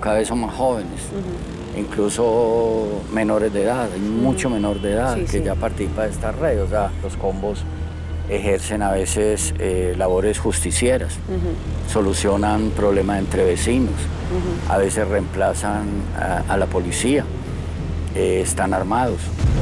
cada vez son más jóvenes, incluso menores de edad, hay mucho menor de edad que ya participa de esta red. O sea, los combos ejercen a veces labores justicieras, solucionan problemas entre vecinos, a veces reemplazan a la policía, están armados.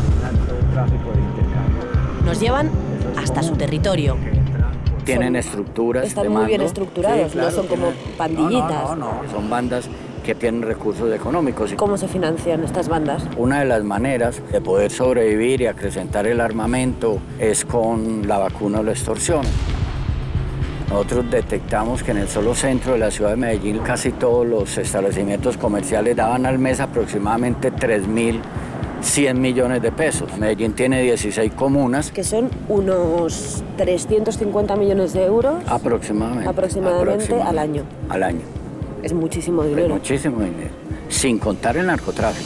Nos llevan hasta su territorio. Tienen estructuras Están de muy bien mando. estructurados, Sí, claro, no son como pandillitas. No, son bandas que tienen recursos económicos. ¿Cómo se financian estas bandas? Una de las maneras de poder sobrevivir y acrecentar el armamento es con la vacuna o la extorsión. Nosotros detectamos que en el solo centro de la ciudad de Medellín casi todos los establecimientos comerciales daban al mes aproximadamente 3.100 millones de pesos. Medellín tiene 16 comunas. Que son unos 350 millones de euros. Aproximadamente al año. Al año. Es muchísimo dinero. Es muchísimo dinero, sin contar el narcotráfico.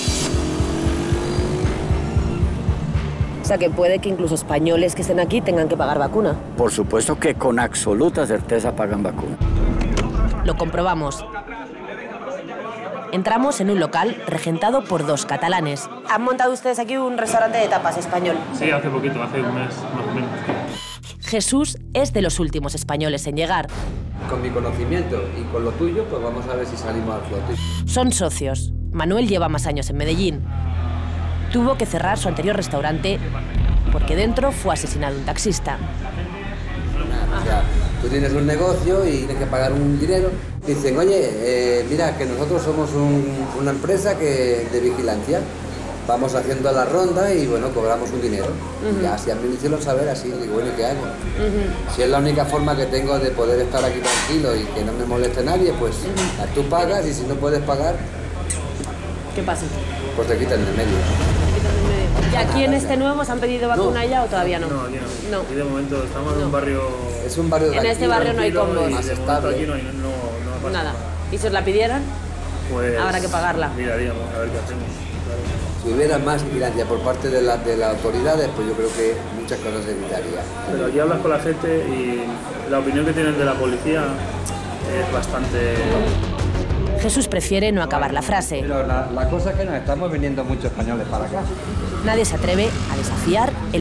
O sea, que puede que incluso españoles que estén aquí tengan que pagar vacuna. Por supuesto que con absoluta certeza pagan vacuna. Lo comprobamos. Entramos en un local regentado por dos catalanes. ¿Han montado ustedes aquí un restaurante de tapas español? Sí, hace poquito, hace un mes más o menos. Jesús es de los últimos españoles en llegar. Con mi conocimiento y con lo tuyo, pues vamos a ver si salimos al flote. Son socios. Manuel lleva más años en Medellín. Tuvo que cerrar su anterior restaurante porque dentro fue asesinado un taxista. O sea, tú tienes un negocio y tienes que pagar un dinero. Dicen, oye, mira, que nosotros somos una empresa de vigilancia. Vamos haciendo la ronda y, bueno, cobramos un dinero. Y así a mí me hicieron saber así. Digo, bueno, ¿qué hago? Si es la única forma que tengo de poder estar aquí tranquilo y que no me moleste nadie, pues tú pagas y si no puedes pagar... ¿Qué pasa? Pues te quitan de medio. ¿Y aquí en este nuevo se han pedido vacuna ya o todavía no? No, aquí no. Aquí de momento estamos en un barrio... Es un barrio En este barrio no hay combos. más estable. Aquí no pasa Nada. ¿Y si os la pidieran? Pues habrá que pagarla. Miraríamos, a ver qué hacemos. Si hubiera más vigilancia por parte de las autoridades, pues yo creo que muchas cosas se evitarían. Pero aquí hablas con la gente y la opinión que tienen de la policía es bastante... Jesús prefiere no acabar la frase. Pero la cosa es que nos estamos viniendo muchos españoles para acá. Nadie se atreve a desafiar el